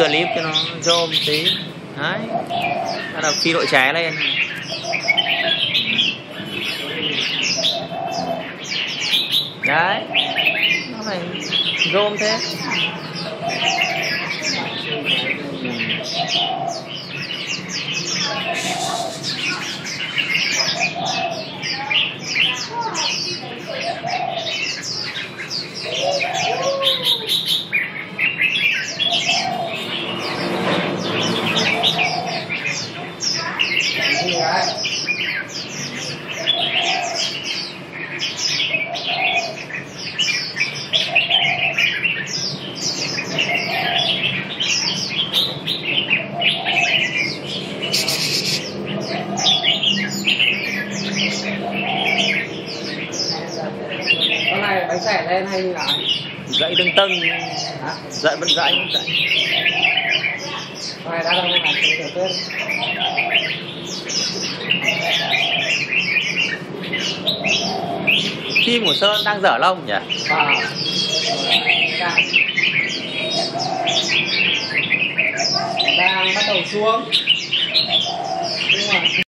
clip cho nó zoom tí. Đấy, bắt đầu phi đội trái lên. Đấy, nó phải zoom thế. Con này bánh xẻ lên hay như nào? Dãy tưng tưng. Hả? Dãy vẫn dãy. Con này đã đâu này kiểu tết. Chim của Sơn đang dở lông nhỉ? Đang bắt đầu xuống.